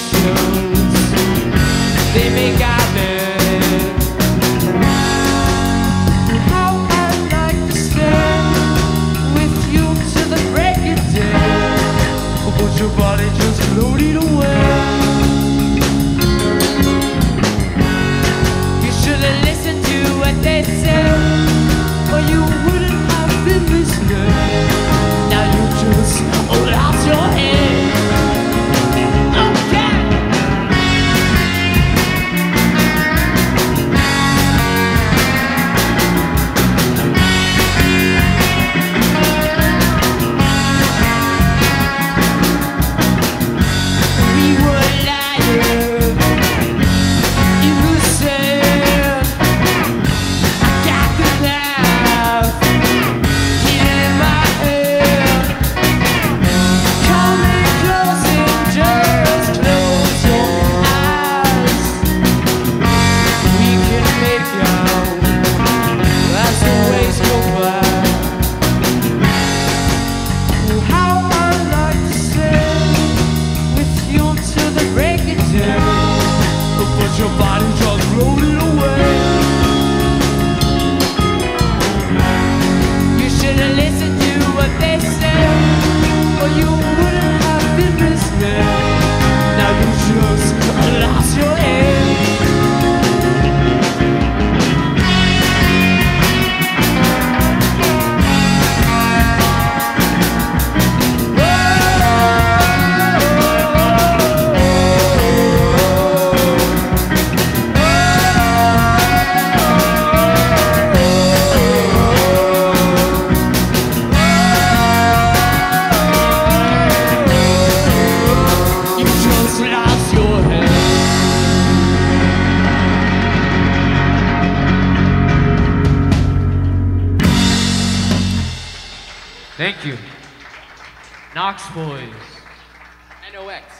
situations they make happen. How I'd like to stay with you till the break of day, but your body just floated away. You should have listened to what they said, or you wouldn't have been listening. Now you just lost your head. Your body just floated away. You should have listened to what they said, or you wouldn't have been listening. Now you just lost your head. Thank you. NOX Boys. NOX.